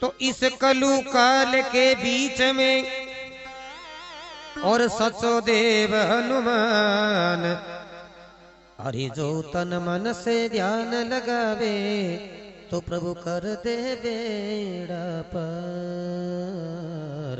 तो इस कलु काल के बीच में और सचो देव हनुमान, अरे जो तन मन से ध्यान लगावे तो प्रभु कर दे बेड़ा पार।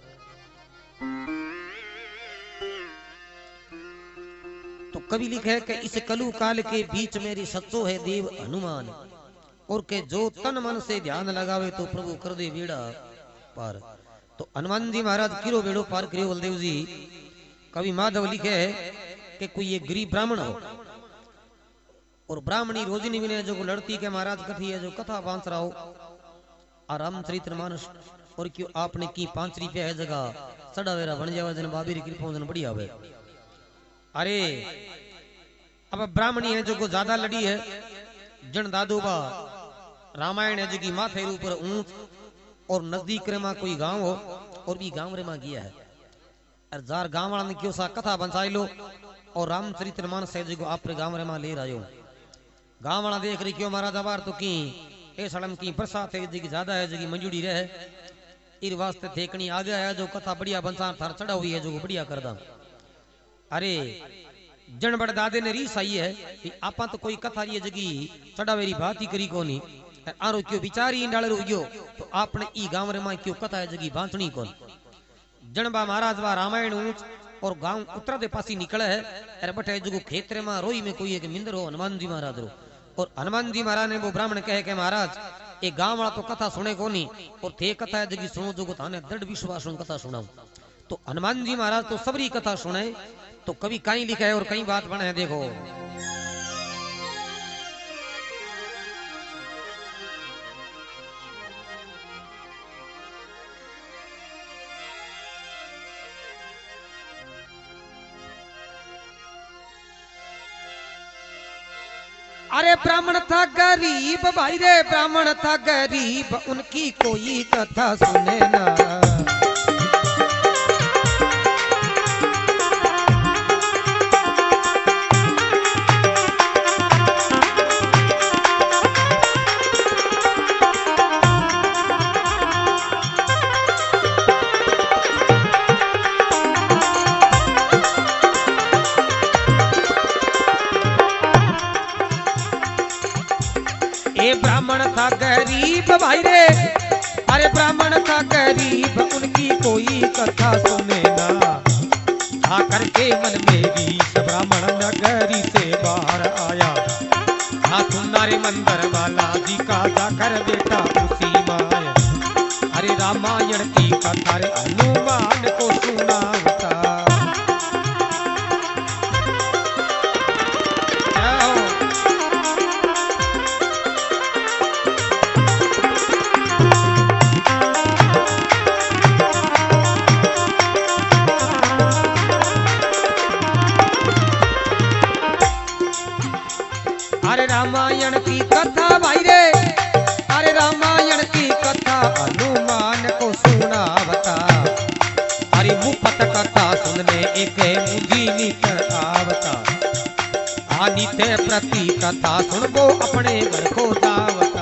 तो कवि लिखे कि इस कलु काल के बीच मेरी सच्चो है देव हनुमान, और के जो तन मन से ध्यान लगावे तो प्रभु कर दे बेड़ा पार। तो हनुमान जी महाराज किरो बेड़ो पार करियो बलदेव जी। कवि माधव लिखे कि कोई एक गरीब ब्राह्मण हो और ब्राह्मणी रोजिनी विनय जो लड़ती के महाराज कथी है जो कथा बांस रहा हो रामचरितमानस, और क्यों आपने की 5 रुपया है जगह सड़ावेरा बन जावे जन बाबी री कृपा जन बढ़िया आवे। अरे अब ब्राह्मणी है जो को ज्यादा लड़ी है जन दादोबा रामायण है जो की माथे ऊपर ऊंच और नजदीक रे में कोई गांव हो और भी गांव रे में गया है और जार गांव वाला ने क्यों सा कथा बंसाई लो और रामचरितमानस है जो आप रे गांव रे में ले रहा गांव वाला देख रही क्यों महाराज अबार तो की ए सड़म की बरसात है जी ज्यादा है जी मंजूरी रहे इर वास्ते थेकनी आ गया है जो कथा बढ़िया बंसा थार चढ़ा हुई है जो बढ़िया कर दा। अरे जन बड़ दादे ने रीस आई है कि आपा तो कोई कथा ये जगी चढ़ावेरी बात ही करी कोनी आरो क्यों बिचारी डाल रुयो तो आपने ई गांव रे मां क्यों कथा है जगी बांचनी कोन। जनबा महाराज वा रामायण ऊंच और गांव उत्तर दे पासी निकले है अरे बटे जो खेत रे मां रोई में कोई एक मिंदर हो हनुमान जी महाराज रो, और हनुमान जी महाराज ने वो ब्राह्मण कहे के महाराज ये गांव वाला तो कथा सुने कोनी और थे कथा है जगी सुनो जो थाने दृढ़ विश्वास कथा सुनाऊं। तो हनुमान जी महाराज तो सबरी कथा सुने तो कभी कहीं लिखा है और कई बात बने है देखो। अरे ब्राह्मण था गरीब भाई रे ब्राह्मण था गरीब उनकी कोई कथा सुने ना। ब्राह्मण था गरीब भाई रे अरे ब्राह्मण था गरीब उनकी कोई कथा सुने ना। आकर के मन मेरी ब्राह्मण नगरी से बाहर आया, सुनारे मंदिर वाला जी का जाकर बेटा उसी माया। अरे रामायण की कथा रे हनुमान को सुनाता। रामायण की कथा भाई रे अरे रामायण की कथा हनुमान को सुनावता। अरे मुफ्त कथा सुनने एक मुझी नित आवता। आनिते प्रति कथा सुनबो अपने घर को दावता।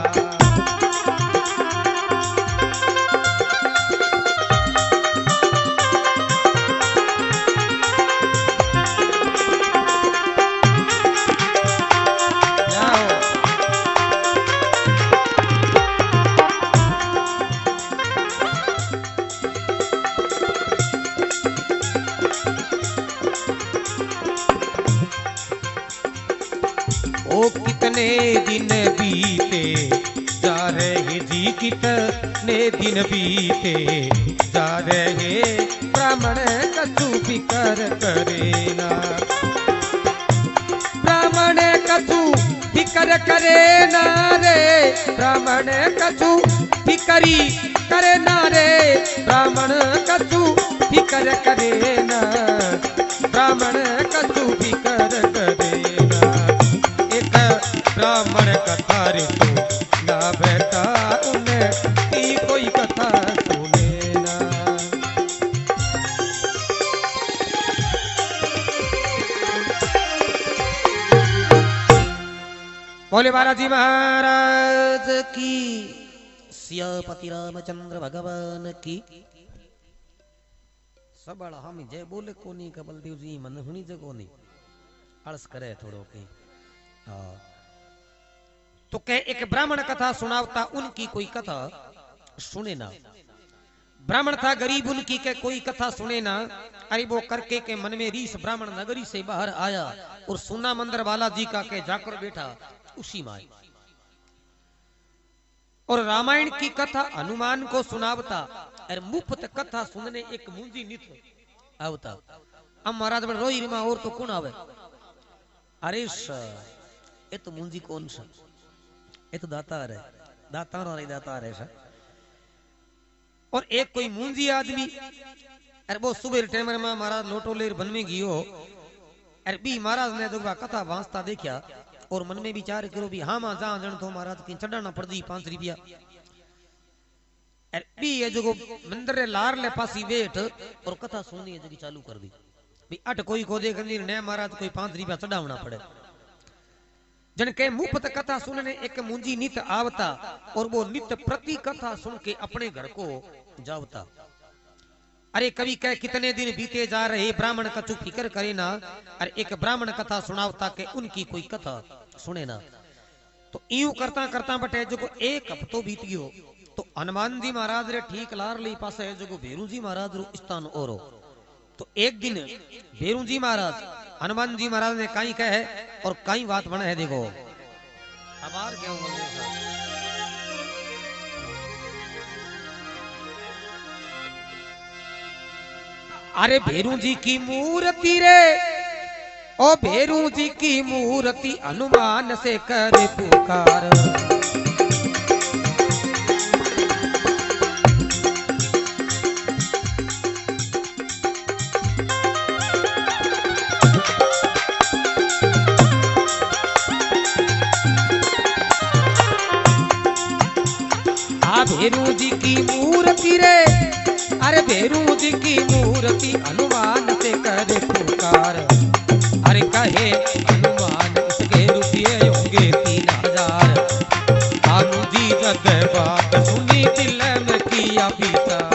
कितने दिन बीते जा रहे जी कितने दिन बीते जा रहे ब्राह्मण कछु फिकर करे ना। ब्राह्मण कछु फिकर करे ना रे ब्राह्मण कछु फिकरी करे ना रे ब्राह्मण कछु फिकर करे ना ब्राह्मण कछु फिकर करे ना। ब्राह्मण कथा रे तो ना बेटा उन्हें की कोई कथा सुने ना। बोले बालाजी महाराज की सियापति रामचंद्र भगवान की। सबड़ हम जय बोले कोनी का बलदेव जी मन हुनी जे कोनी आलस करे थोड़ो के। तो कह एक ब्राह्मण कथा सुनावता, उनकी कोई कथा सुने ना। ब्राह्मण था गरीब, उनकी के कोई कथा सुने ना। अरे वो करके के मन में रीस ब्राह्मण नगरी से बाहर आया और सुना मंदिर बालाजी का के जाकर बैठा उसी में। और रामायण की कथा हनुमान को सुनावता और मुफ्त कथा सुनने एक मुंजी नित आवता। अब महाराज बड़ रोई रीमा और तो कौन आवे? अरे ये तो मुंजी कौन सा, ये तो दातार है, दातार है सा। और एक कोई मुंजी आदमी अरे वो सुबह टाइम में महाराज लोटो लेर बन में गियो। अरे भी महाराज ने जो कथा वांसता देखा और मन में विचार करो भी हाँ मां जा जन तो महाराज की चढ़ाना पड़ दी 5 रुपया। अरे भी ये जो मंदिर लार ले पासी बैठ और कथा सुननी है जो चालू कर दी भी अट कोई को देख ने महाराज कोई 5 रुपया चढ़ावना पड़े। जन के मुफ्त कथा सुनने एक मुंजी नित आवता और वो नित प्रति कथा सुन के अपने घर को जावता। अरे कवि कह कितने दिन बीते जा रहे ब्राह्मण कछु फिक्र करे ना। अरे एक ब्राह्मण कथा सुनावता के उनकी कोई कथा सुने ना। तो यूं करता करता बटे जो एक हफ्तो बीत गयो तो हनुमान जी महाराज रे ठीक लार ली पास है जो भेरू जी महाराज रो स्थान और। तो एक दिन भेरू जी महाराज हनुमान जी महाराज ने कहीं कहे और कहीं बात बने है। देखो आभार क्या अरे भेरू जी की मूर्ति रे ओ भेरू जी की मूर्ति हनुमान से करे पुकार। भेरू जी की मूर्ति रे अरे भेरू जी की मूर्ति हनुमान से करे पुकार। अरे कहे हनुमान इसके रुपये होंगे 3000। भानु जी जग बात सुनी दिल में किया विचार।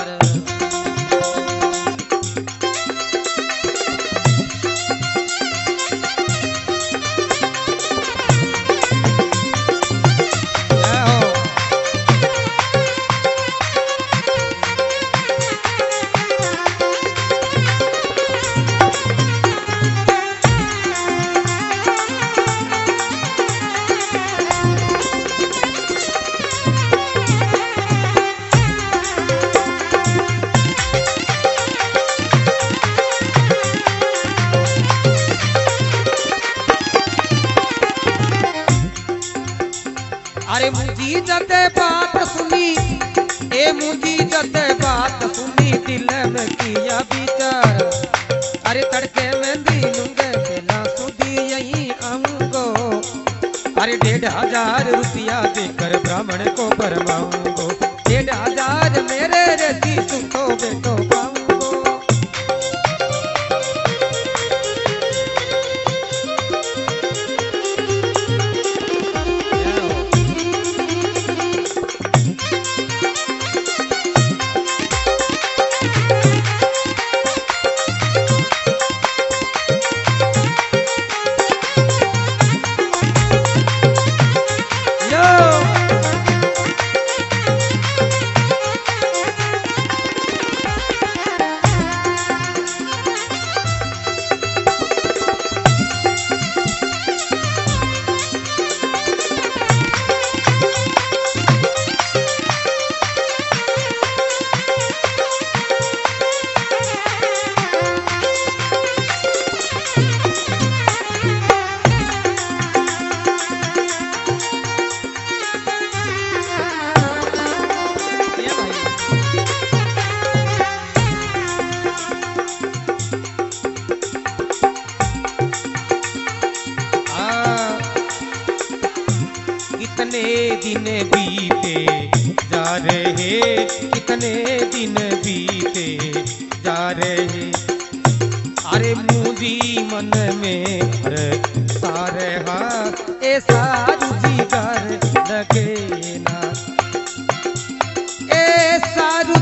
अरे मुझी जते बात सुनी ए मुझी जते बात सुनी दिल में किया विचार। अरे तड़के में दिलूंगे बिना सुधी यही आऊंगो। अरे 1500 रुपया देकर ब्राह्मण को भरमाऊंगो। 1500 मेरे रेती सुखो बेटो पाऊंगो। दिन बीते जा रहे, कितने दिन बीते जा रहे। अरे मुझी मन में हर सारे ऐसा रुझी कर लगे ना।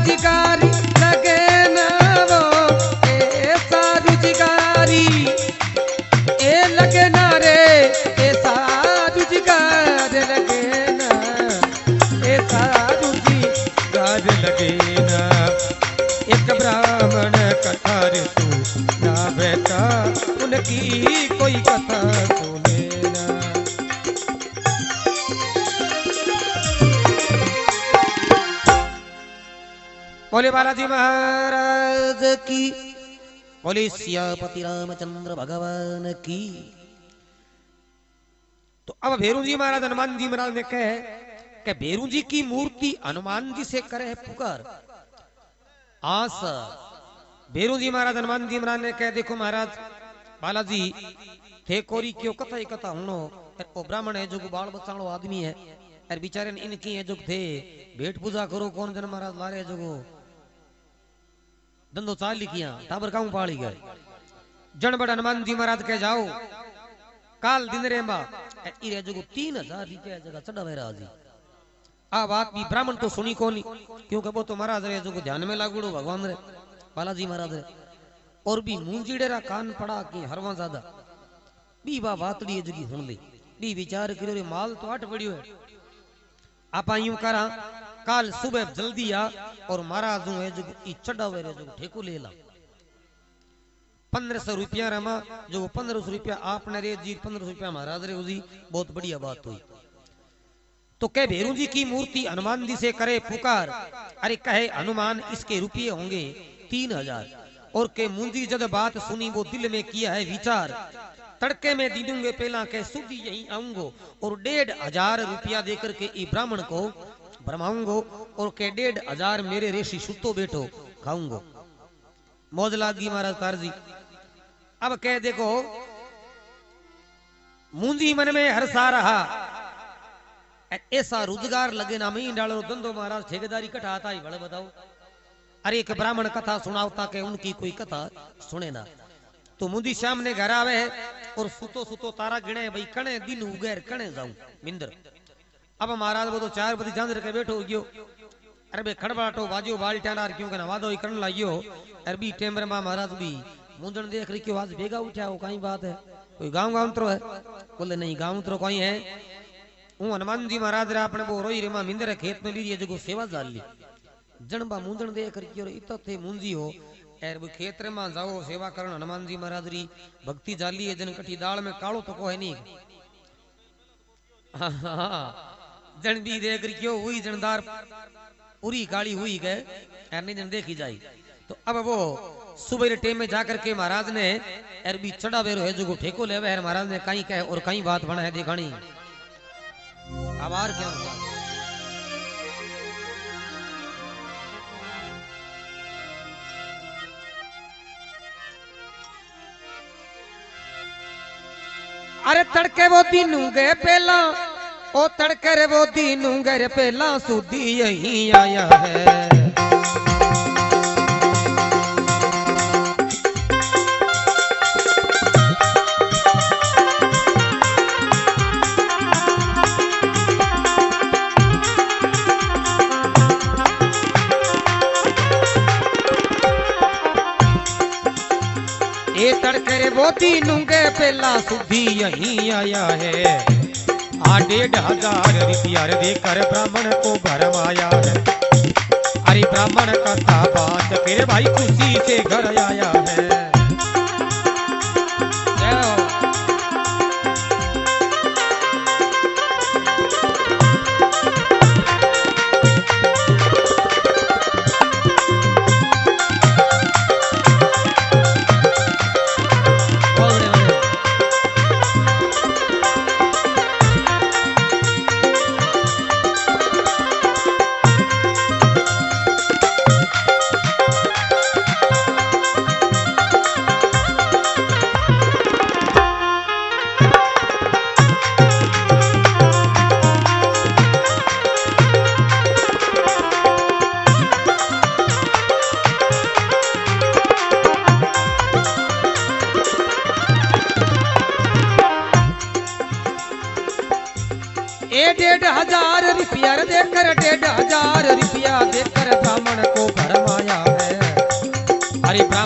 रुचिकारी लगे ना वो, ऐसा रुचिकारी ए लगे ना रे, ऐसा रुचिकार लगे ना, ऐसा रुचिकार लगे ना। एक ब्राह्मण कथा रे तू ना बेटा, उनकी कोई कथा सुने ना। बोले बालाजी महाराज की, बोले सियापति रामचंद्र भगवान की। तो अब भेरू जी महाराज हनुमान जी महाराज ने कहे कि भेरू जी की मूर्ति हनुमान जी से करे पुकार। आस भेरू जी महाराज हनुमान जी महाराज ने कहे देखो महाराज बालाजी थे कोरी क्यों कथा ही कथा हुनो, ओ ब्राह्मण है जो बाल बचाणो आदमी है, और बेचारे इनकी है जो थे भेंट पूजा करो कौन जन महाराज लारे जो धंधो चाल लिखिया टाबर काऊ पाली गए। जन बड़ हनुमान जी महाराज के जाओ काल दिन रे बा इरे जो 3000 रुपया जगह चढ़ावे राजी। आ बात भी ब्राह्मण तो सुनी कोनी, क्योंकि वो तो महाराज रे जो ध्यान में लागूड़ो भगवान रे बालाजी महाराज रे, और भी मूंजीड़े रा कान पड़ा कि हरवा ज्यादा बी बा बातड़ी है जगी सुन ली बी विचार करो रे माल तो आठ पड़ियो है। आप यूं करा काल सुबह जल्दी आ और महाराज है जो चढ़ावे रे जो ठेको ले ला 1500 रुपया रमा जो 1500 रुपया आपने रे जी 1500 रुपया महाराज रे जी, बहुत बढ़िया बात हुई। तो कह भेरू जी की मूर्ति हनुमान जी से करे पुकार, अरे कहे हनुमान इसके रुपये होंगे 3000, और के मुंजी जद बात सुनी वो दिल में किया है विचार, तड़के में दी दूंगे पहला के सुधी यही आऊंगो और 1500 रुपया देकर के ई ब्राह्मण को भरमाऊंगो, और के 1500 मेरे ऋषि सुतो बैठो खाऊंगो। मौज लागी महाराज तारजी। अब कह देखो मुंजी मन में हरसा रहा, ऐसा रोजगार लगे ना मैं डालो धंधो महाराज ठेकेदारी कटाता ही बड़े बताओ। अरे एक ब्राह्मण कथा सुनावता के उनकी कोई कथा सुने ना, तो मुंदी श्याम ने घर आवे और सुतो सुतो तारा गिने भाई कणे दिन उगैर कणे जाऊं मिंदर। अब महाराज वो तो 4 बजे जांदर के बैठो गयो, अरे बे खड़बाटो बाजो बाल्टानार क्यों कहना वादो ही करन लागियो। अरे बी टेमर में महाराज भी मुंजन देख रही क्यों आज बेगा उठा हो कहीं बात है, कोई गांव गांव है? बोले नहीं गांव तो कोई है। हूँ हनुमान जी महाराज रे अपने वो रोई रेमा मिंदर खेत में ली जो सेवा जाल ली जनबा मुंजन देख रही इत थे मुंजी हो एर वो खेत में जाओ सेवा करण हनुमान जी महाराज री भक्ति जाली है जन कटी दाल में कालो तो कोई नहीं। जन भी देख रही क्यों हुई जनदार पूरी काली हुई गए एर नहीं जन देखी जाई। तो अब वो सुबह टेम में जाकर के महाराज ने एर भी चढ़ा बेरो है जो ठेको ले महाराज ने कहीं कहे और कहीं बात बना है दिखानी आभार क्या होगा। अरे तड़के वो दिन गए पहला ओ तड़के रे वो दिन गए पहला सुधी यही आया है। ये तड़के रे वो तीनों के पहला सुधी यही आया है। 1500 रुपया देकर ब्राह्मण को भरमाया है। अरे ब्राह्मण का था बात फिर भाई खुशी से घर आया है।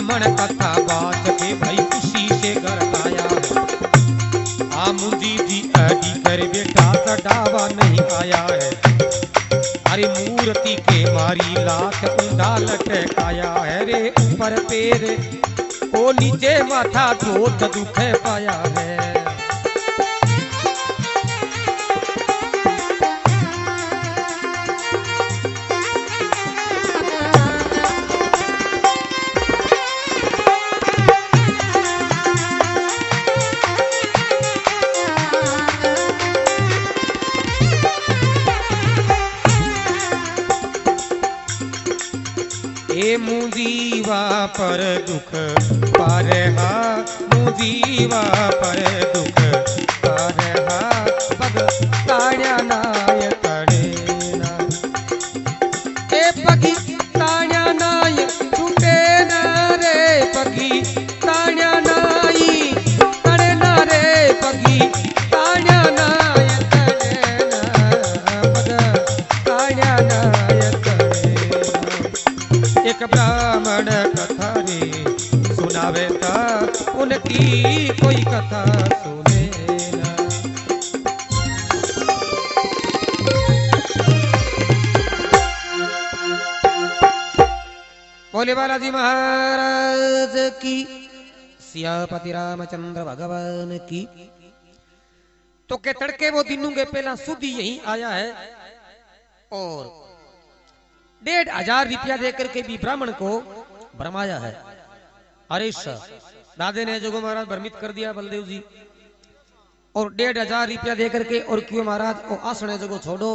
ब्राह्मण कथा बात के भाई खुशी से घर आया है। आ मुंजी दी अड़ी कर बेटा चढ़ावा नहीं आया है। अरे मूर्ति के मारी लात ऊंधा लटकाया है रे ऊपर पैर ओ नीचे माथा चोट दुख पाया है। मुंजीवा पर दुख पारहा मुंजीवा पर दुख पारहा पग ताण्या नाय तड़ेना ए पगी ताण्या नाय टूटे ना रे पगी ताण्या नाई तड़ेना रे पगी ताण्या नाय तड़ेना पग ताण्या नाय एक ब्राह्मण कथा रे सुनावे ता उनकी कोई कथा सुने ना। बोले बालाजी महाराज की सियापति रामचंद्र भगवान की। तो के तड़के वो दिनों के पहला सुधी यही आया है और 1,500 रुपया देकर के भी ब्राह्मण को भरमाया है। अरे दादे ने जो महाराज भ्रमित कर दिया बलदेव जी और 1,500 रुपया देकर के और क्यों महाराज वो आसने जगो छोड़ो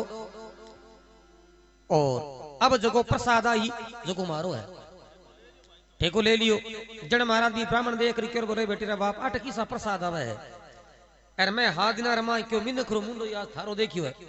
और अब जगो प्रसाद आई जगो मारो है ठेको ले लियो। जन महाराज भी ब्राह्मण देख कर बोले बेटी रा बाप आट की सा प्रसाद आवे है अरे मैं हाथ ना रमा क्यों मिन खरो मुंडो यार थारो देखियो है।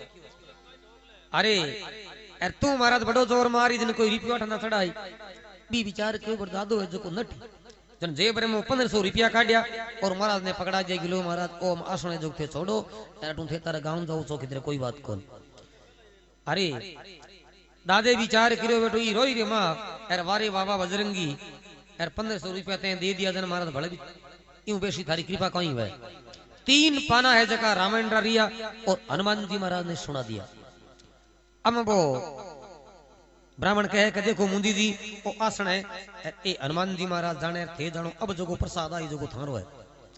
अरे यार तू महाराज बड़ो जोर मारी दिन कोई रुपया ठंडा चढ़ाई बी विचार के ऊपर दादो है जो को नट जन जेब में 1500 रुपया काटिया और महाराज ने पकड़ा जाए गिलो महाराज ओ आसने जो थे छोड़ो टू थे तारा गांव जाओ सो किधर कोई बात कौन। अरे दादे विचार करो बेटो ई रोई रे मां यार वारे बाबा बजरंगी यार 1500 रुपया ते दे दिया जन महाराज भले यूं बेसी थारी कृपा कहीं है। 3 पाना है जका रामायण रिया और हनुमान जी महाराज ने सुना दिया। अब वो ब्राह्मण कहे कि देखो मुंदी जी वो आसन है ए हनुमान जी महाराज जाने थे जानो अब जो प्रसाद आई जो थारो है।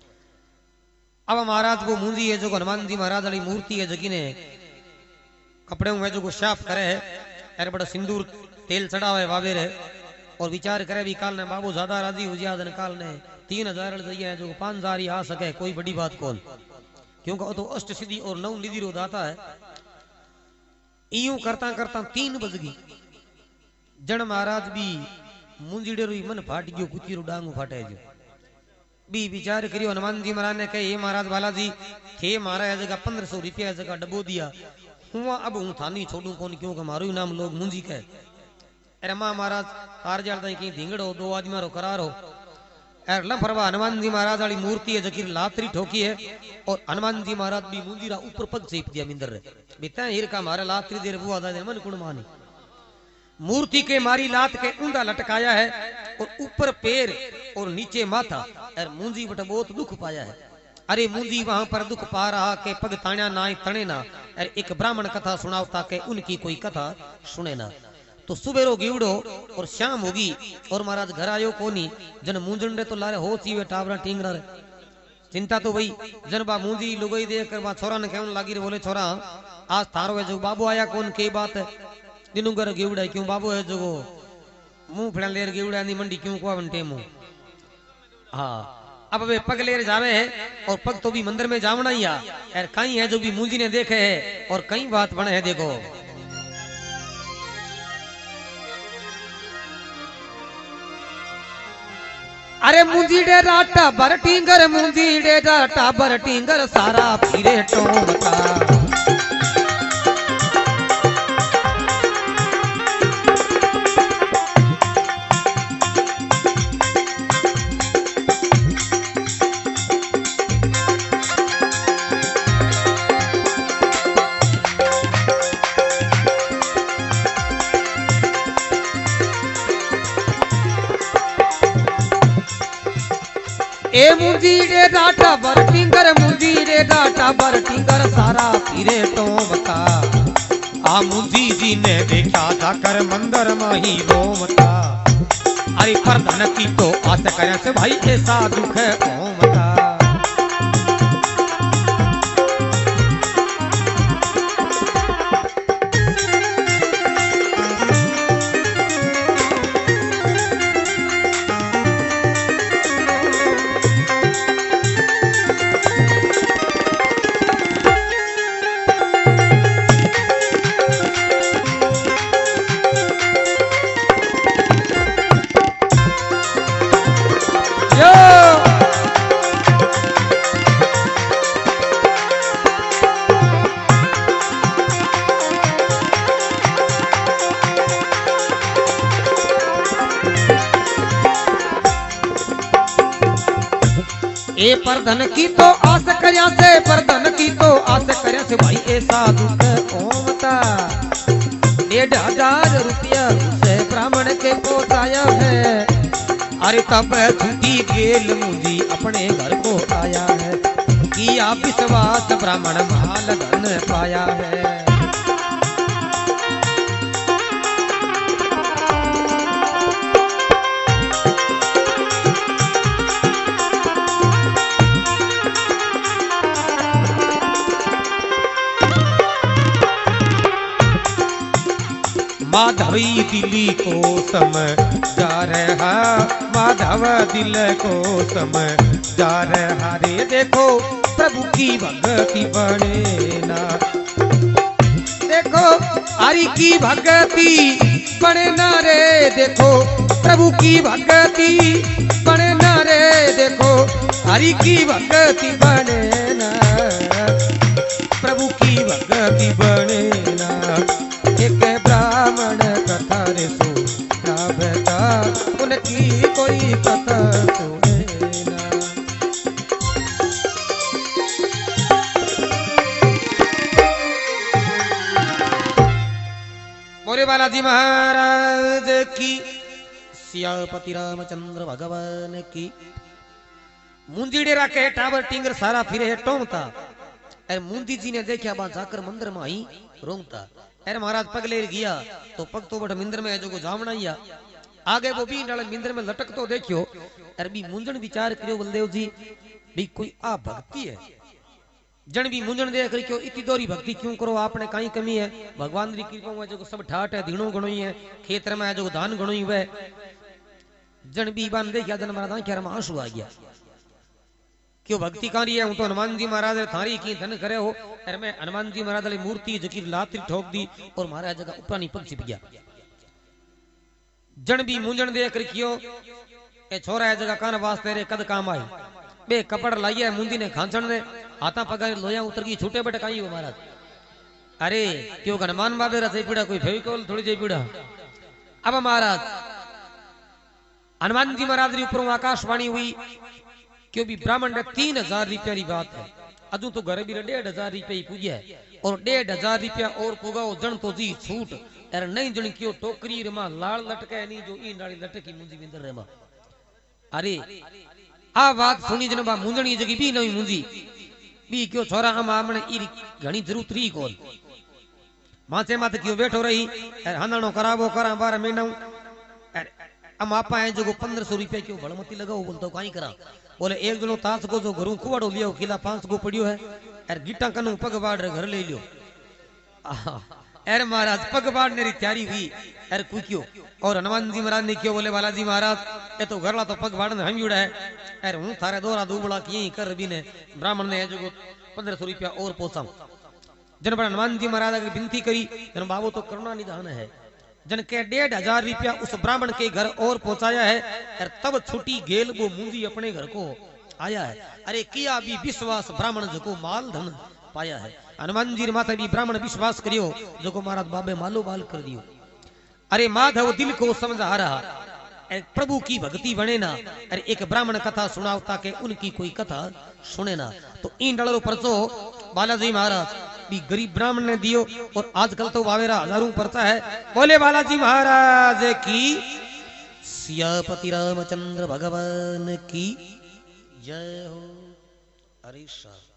अब महाराज वो मुंदी है जो हनुमान जी महाराज वाली मूर्ति है जगी ने कपड़े में जो साफ करे है अरे बड़ा सिंदूर तेल चढ़ावे है वावेर है और विचार करे भी काल ने बाबू ज्यादा राजी हो जाए काल ने 3000 है जो 5000 ही आ सके कोई बड़ी बात कौन क्योंकि वो तो अष्ट सिद्धि और 9 निधि रो दाता है। यूं करता करता 3 बज गई जन महाराज भी मुंजीड़े रो मन फाट गयो कुची रो डांग फाटे जो बी विचार करियो। हनुमान जी महाराज ने कहे ये महाराज बालाजी थे मारा है जगह 1500 रुपया जगह डबो दिया हुआ अब हूं थानी छोड़ू कौन क्योंकि मारो नाम लोग मुंजी कहे। अरे मां महाराज तार जालदा की ढींगड़ो 2 आदमी रो करार हो एर लफरवा हनुमान जी महाराज वाली मूर्ति है जकीर लातरी ठोकी है और हनुमान जी महाराज भी मुंजीरा ऊपर पग सेप दिया मिंदर रे बिता हिर का मारे लातरी देर बुआ दा मन कुण मानी मूर्ति के मारी लात के ऊंधा लटकाया है और ऊपर पैर और नीचे माथा और मुंजी बट बहुत दुख पाया है। अरे मुंजी वहां पर दुख पा रहा के पग ताण्या ना तणे ना और एक ब्राह्मण कथा सुनावता के उनकी कोई कथा सुने ना। तो सुबेरो गिवड़ो और शाम होगी और महाराज घर आयो कोनी जन मुंजंडे तो लारे हो चीवे टावरा टींगरा रे चिंता तो भाई जन बा मुंजी लुगाई देख कर बा छोरा ने कहन लागी रे बोले छोरा आज थारो है जो बाबू आया कौन के बात है दिनु घर गिवड़ा क्यों बाबू है जो मुंह फड़ा लेर गिवड़ा नी मंडी क्यों को वन टेमो। हाँ अब वे पग लेर जावे है और पग तो भी मंदिर में जावना ही आ यार कहीं है जो भी मुंजी ने देखे है और कई बात बने है देखो। अरे मुंजी डे राटा बर टींगर मुंजी डे राटा बर टींगर सारा फिरे टोमता ए मुंजी रे डाटा बर टिंगर मुंजी रे डाटा बर टिंगर सारा फिरे टोमता आ मुंजी जी ने देखा जाकर मंदिर माही रोमता अरे पर धन की तो आस करे से भाई ऐसा दुख है ओमता ए पर धन की तो आस करया से पर धन की तो आस करया से भाई ऐसा दुख ओमता 1,500 रुपया से ब्राह्मण के पहुंचाया है अरे तब छुट्टी गेल मुझी अपने घर को आया है किया विश्वास ब्राह्मण माल धन पाया है माधवी दिल्ली को समझा रहा माधव दिल को समझा रहा रे देखो प्रभु की भक्ति बने ना देखो हरि की भक्ति बने ना रे देखो प्रभु की भक्ति बने ना रे देखो हरि की भक्ति बने ना प्रभु की भक्ति बने ना एक ब्राह्मण कथा रे सुना बेटा उनकी कोई कथा सुने ना बोले बालाजी महाराज की सियापति रामचंद्र भगवान की मुंजी डेरा के टावर टिंगर सारा फिरे टोमता अरे मुंदी जी ने देखा बा जाकर मंदिर में आई रोंगता अरे महाराज पग ले गया तो पग तो बट मिंदर में जो जामना आगे वो भी डाल मिंदर में लटक तो देखियो अरे भी मुंजन विचार करियो बलदेव जी भी कोई आ भक्ति है जन भी मुंजन दे करियो इतनी दोरी भक्ति क्यों करो आपने कहीं कमी है भगवान की कृपा में जो सब ठाट है धीणो गणो ही है खेतर में जो दान गणो ही हुए जन भी बान देखिया जन महाराज क्या आंसू आ गया क्यों भक्ति कारी है हूं तो हनुमान जी महाराज थारी की धन करे हो अरे मैं हनुमान जी महाराज वाली मूर्ति जकी लाती ठोक दी और महाराज जगह ऊपर नहीं पग छिप गया जन भी मुंजन दे कर कियो ए छोरा है जगह कान वास्ते रे कद काम आई बे कपड़ लाइए मुंदी ने खांचन ने हाथा पगार लोया उतर की छूटे बट काई हो महाराज अरे क्यों हनुमान बाबे रा पीड़ा कोई फेविकोल थोड़ी जे पीड़ा अब महाराज हनुमान जी महाराज री ऊपर आकाशवाणी हुई क्यों भी ब्राह्मण 3,000 रुपया की बात है अजू तो घर भी 1,500 रुपया ही पूजा है और 1,500 रुपया और पुगाओ जन तो जी छूट अरे नहीं जन क्यों टोकरी रे मां लाल लटके नहीं जो ई नाली लटकी मुंजी विंदर रे मां अरे आ बात सुनी जन बा मुंजणी जगी भी नहीं मुंजी भी क्यों छोरा हम आमने ई घणी जरूरत री कोल माथे माथे क्यों बैठो रही अरे हंदणो करावो करा 12 महीना हम आपा है जो 1,500 रुपया क्यों भड़मती लगाओ बोलतो काई करा बोले एक जनो तास को जो घरू कुवाड़ो लियो किला 5 को पड़ियो है अरे गिट्टा कनु पग बाड़ रे घर ले लियो अरे महाराज पग बाड़ने री तैयारी हुई अरे कुक्यो और हनुमान जी महाराज ने क्यों बोले बालाजी महाराज ये तो घरला तो पग बाड़ने हम जुड़ा है अरे हूं थारे दोरा दूबड़ा की कर भी ने ब्राह्मण ने जो 1,500 रुपया और पोसाऊं जन पर हनुमान जी महाराज की विनती करी जन बाबू तो करुणा निधान है जन के 1,500 रुपया उस ब्राह्मण के घर और पहुंचाया है और तब छुट्टी गेल वो मुंजी अपने घर को आया है अरे किया भी विश्वास ब्राह्मण जो माल धन पाया है हनुमान जी माता भी ब्राह्मण विश्वास करियो जो महाराज बाबे मालो माल कर दियो अरे माधव दिल को समझा रहा प्रभु की भक्ति बने ना अरे एक ब्राह्मण कथा सुनावता के उनकी कोई कथा सुने ना तो इन डलो परसो बालाजी महाराज भी गरीब ब्राह्मण ने दियो और आजकल तो वावेरा हजारों पड़ता है बोले बालाजी महाराज की सियापति रामचंद्र भगवान की जय हो। हरीश शाह।